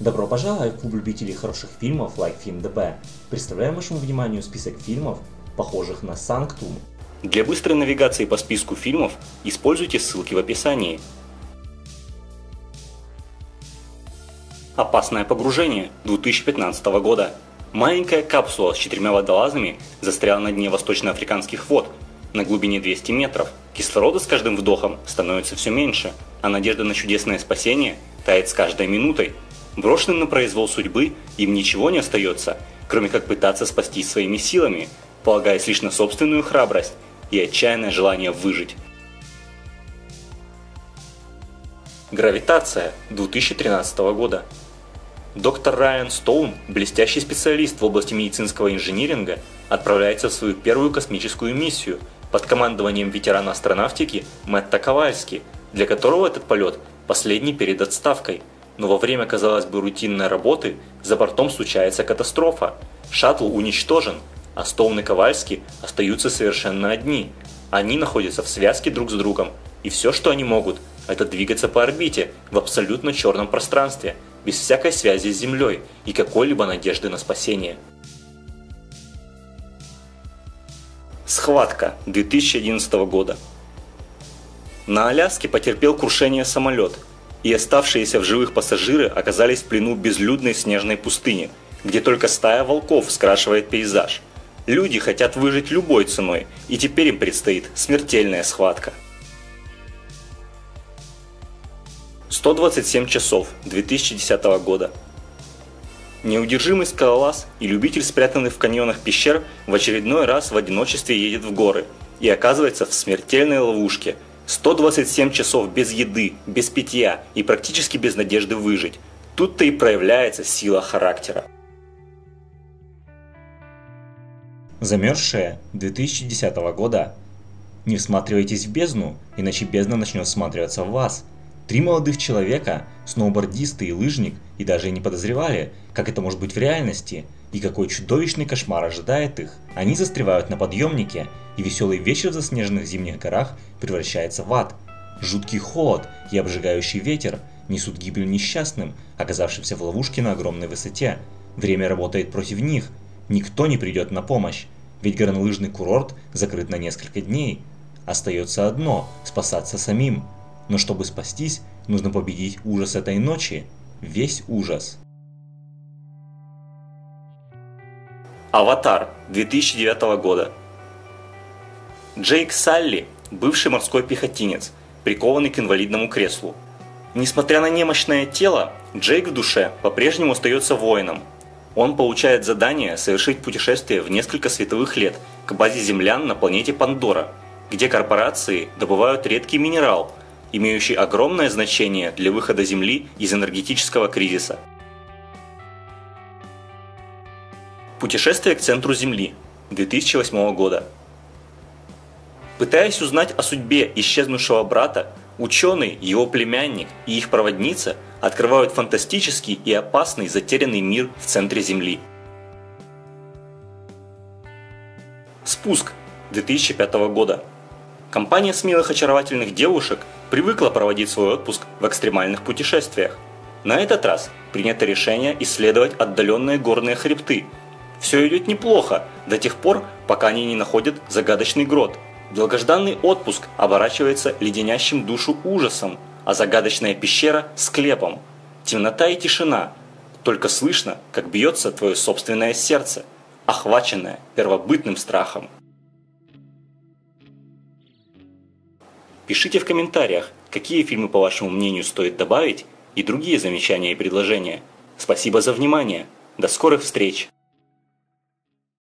Добро пожаловать в клуб любителей хороших фильмов LikeFilmDB. Представляем вашему вниманию список фильмов, похожих на Санктум. Для быстрой навигации по списку фильмов используйте ссылки в описании. Опасное погружение 2015 года. Маленькая капсула с 4 водолазами застряла на дне восточноафриканских вод на глубине 200 метров. Кислорода с каждым вдохом становится все меньше, а надежда на чудесное спасение тает с каждой минутой. Брошенным на произвол судьбы им ничего не остается, кроме как пытаться спастись своими силами, полагаясь лишь на собственную храбрость и отчаянное желание выжить. Гравитация 2013 года. Доктор Райан Стоун, блестящий специалист в области медицинского инжиниринга, отправляется в свою первую космическую миссию под командованием ветерана астронавтики Мэтта Ковальски, для которого этот полет последний перед отставкой. Но во время, казалось бы, рутинной работы за бортом случается катастрофа. Шаттл уничтожен, а Стоун и Ковальски остаются совершенно одни. Они находятся в связке друг с другом, и все, что они могут, это двигаться по орбите в абсолютно черном пространстве, без всякой связи с Землей и какой-либо надежды на спасение. Схватка 2011 года. На Аляске потерпел крушение самолет, и оставшиеся в живых пассажиры оказались в плену безлюдной снежной пустыни, где только стая волков скрашивает пейзаж. Люди хотят выжить любой ценой, и теперь им предстоит смертельная схватка. 127 часов 2010 года. Неудержимый скалолаз и любитель спрятанных в каньонах пещер в очередной раз в одиночестве едет в горы и оказывается в смертельной ловушке. 127 часов без еды, без питья и практически без надежды выжить. Тут-то и проявляется сила характера. Замерзшая 2010 года. Не всматривайтесь в бездну, иначе бездна начнет всматриваться в вас. 3 молодых человека, сноубордисты и лыжник, и даже и не подозревали, как это может быть в реальности, и какой чудовищный кошмар ожидает их. Они застревают на подъемнике, и веселый вечер в заснеженных зимних горах превращается в ад. Жуткий холод и обжигающий ветер несут гибель несчастным, оказавшимся в ловушке на огромной высоте. Время работает против них, никто не придет на помощь, ведь горнолыжный курорт закрыт на несколько дней. Остается одно – спасаться самим. Но чтобы спастись, нужно победить ужас этой ночи, весь ужас. Аватар 2009 года. Джейк Салли – бывший морской пехотинец, прикованный к инвалидному креслу. Несмотря на немощное тело, Джейк в душе по-прежнему остается воином. Он получает задание совершить путешествие в несколько световых лет к базе землян на планете Пандора, где корпорации добывают редкий минерал, имеющий огромное значение для выхода Земли из энергетического кризиса. Путешествие к центру Земли 2008 года. Пытаясь узнать о судьбе исчезнувшего брата, ученый, его племянник и их проводница открывают фантастический и опасный затерянный мир в центре Земли. Спуск 2005 года. Компания смелых очаровательных девушек привыкла проводить свой отпуск в экстремальных путешествиях. На этот раз принято решение исследовать отдаленные горные хребты. Все идет неплохо до тех пор, пока они не находят загадочный грот. Долгожданный отпуск оборачивается леденящим душу ужасом, а загадочная пещера – склепом. Темнота и тишина. Только слышно, как бьется твое собственное сердце, охваченное первобытным страхом. Пишите в комментариях, какие фильмы, по вашему мнению, стоит добавить, и другие замечания и предложения. Спасибо за внимание. До скорых встреч!